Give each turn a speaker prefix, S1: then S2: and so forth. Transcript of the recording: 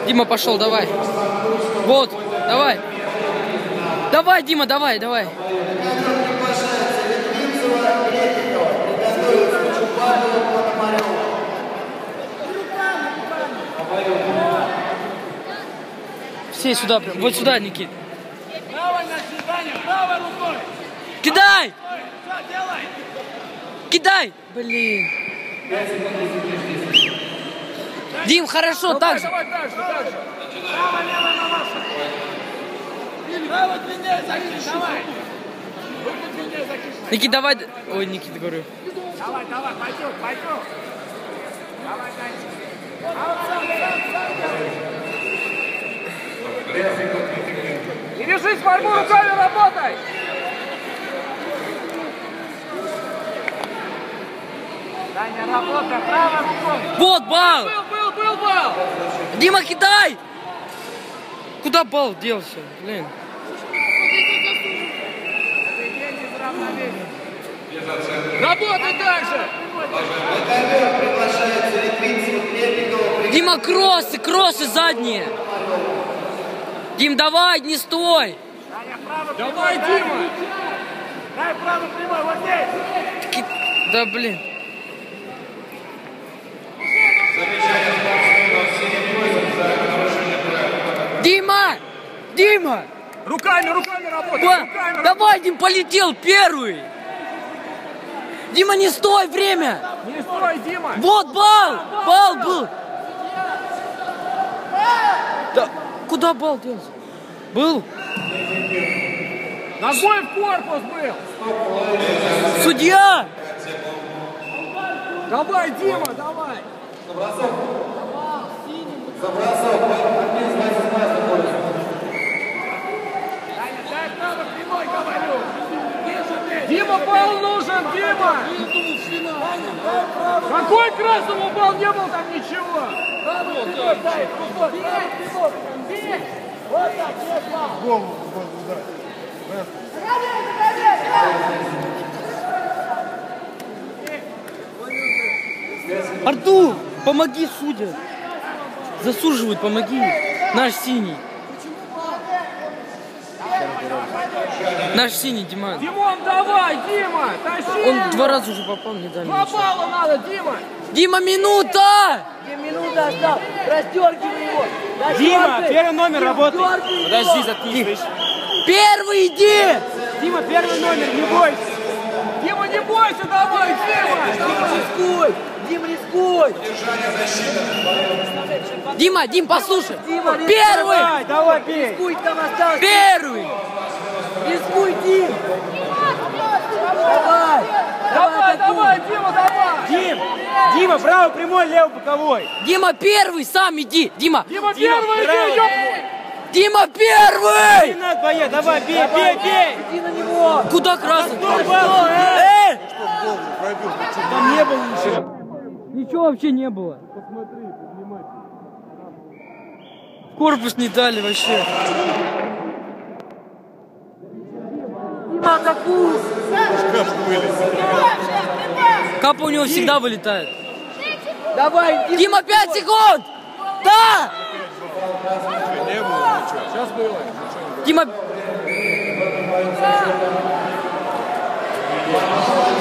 S1: Дима, пошел, давай. Вот, давай. Давай, Дима, давай, давай. Все сюда, вот сюда, Никит. Кидай! Кидай! Блин. Дим, хорошо,
S2: давай,
S1: так же.
S2: Давай, так же. Право, лево, на вашу. Право, длиннее закинь, давай. Руку длиннее закинь.
S1: Никит, давай. Ой, Никит, говорю.
S2: Давай, пойдем. Давай, дальше. Не держись, борьбу руками, работай. Даня, работай, право рукой.
S1: Вот бал!
S2: Был бал.
S1: Дима, кидай! Куда бал делся? Блин.
S2: Работай дальше.
S1: Дима, кроссы задние. Дим, давай, не стой.
S2: Давай, Дима. Дай право прямой, вот здесь.
S1: Да блин. Дима!
S2: Руками работай.
S1: Давай, Дим, полетел первый. Дима, не стой, время.
S2: Не стой, Дима.
S1: Вот бал был. Да, куда бал делся? Был?
S2: Ногой в корпус был.
S1: Судья!
S2: Давай, Дима, давай. Забросок. Дай право прямой, говорю. Дима, бал нужен, Дима. Какой красному бал? Не было там ничего. Вот так, голову
S1: Артур, помоги судьям. Засуживают, помоги. Наш синий. Наш синий, Дима.
S2: Димон, давай, Дима, тащи.
S1: Он 2 раза уже попал, не дали.
S2: 2 балла надо, Дима.
S1: Дима, минута!
S3: Минута осталась. Растергивай его.
S4: Дима, первый номер работает.
S1: Подожди, заткнись. Первый иди!
S4: Дима, первый номер, не бойся.
S2: Дима, не бойся, давай, Дима.
S3: Рискуй. Дим, рискуй.
S1: Дим, послушай.
S3: Дима, рискуй.
S1: Первый!
S4: Давай, бей.
S3: Рискуй, там осталось.
S1: Первый!
S3: Рискуй, Дим.
S2: Давай, Дима, давай.
S4: Дима, право прямой, лево боковой.
S1: Дима, первый, сам иди! Дима!
S2: Дима, первый,
S4: право.
S2: иди,
S1: Дима, первый!
S4: Не надо бояться, давай, бей.
S3: Иди на него.
S1: Куда красный?
S4: Там не было ничего.
S1: Ничего вообще не было. Корпус не дали вообще.
S3: Дима, атакуй.
S1: Капа у него всегда вылетает.
S3: Давай,
S1: Дима, 5 секунд! Да!
S2: Не было ничего. Сейчас было.
S1: Дима...